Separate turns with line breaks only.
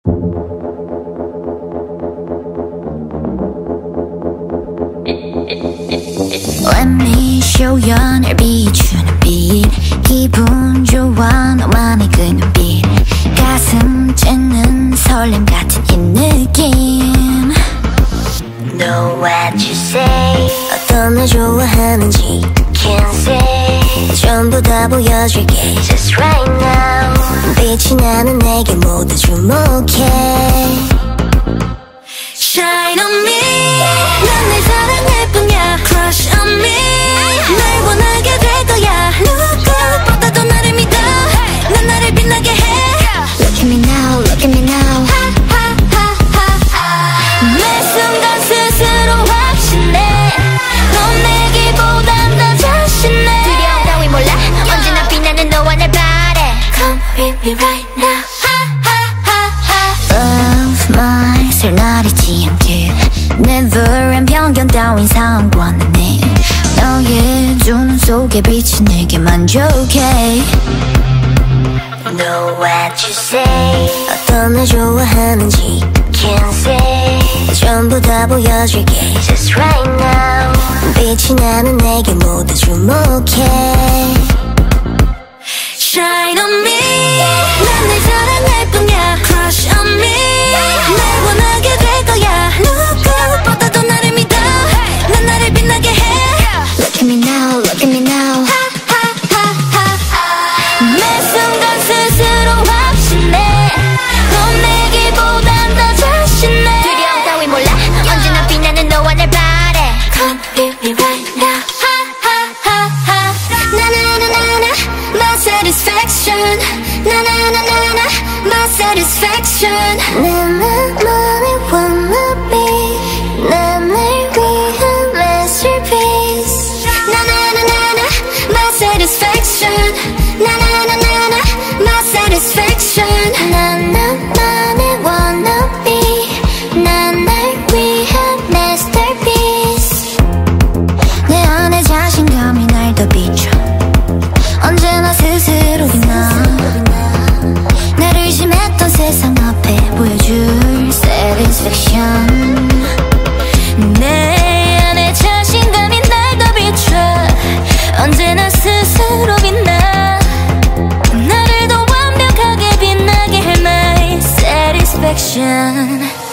Let me show you 널 비추는 빛 기분 좋아 너만의 그 눈빛 가슴 찢는 설렘 같은 이 느낌 Know what you say 어떤 날 좋아하는지 Can't say 전부 다 보여줄게 Just right now 빛이 나는 내게 모두 주목해 Shine on me 난 날 사랑할 뿐이야 Crush on me 날 원하게 될 거야 누구보다도 나를 믿어 난 나를 빛나게 해 Look at me now, look at me now 매 순간 스스로 확신해 넌 내기보단 더 자신해 두려움 따위 몰라 언제나 빛나는 너와 날 바래 Come with me right now Love my 설날이지 않게 Neverend 편견 따윈 상관은 해 너의 두 눈 속에 빛이 내게 만족해 Know what you say 어떤 날 좋아하는지 Can't say 전부 다 보여줄게 Just right now 빛이 나는 내게 모두 주목해 Shine on me 난 날 사랑할 뿐이야 Crush on me 날 원하게 될 거야 누구보다도 나를 믿어 난 나를 빛나게 해 Look at me now, look at me now 매 순간 스스로 확신해 넌 내기보단 더 자신해 두려움 따위 몰라 언제나 빛나는 너와 날 바래 Come with me right now 나나나나나 my satisfaction 나나나나나 my satisfaction 나나만의 wanna be 난 날 위한 masterpiece 나나나나나 my satisfaction 나나나나나 my satisfaction 난 나만의 wanna be 난 날 위한 masterpiece 내 안에 자신감이 날 더 비춰 언제나 스스로 빛나 나를 의심했던 세상 앞에 보여줄 satisfaction 내 안에 자신감이 날 더 비춰 언제나 스스로 빛나 나를 더 완벽하게 빛나게 해 my satisfaction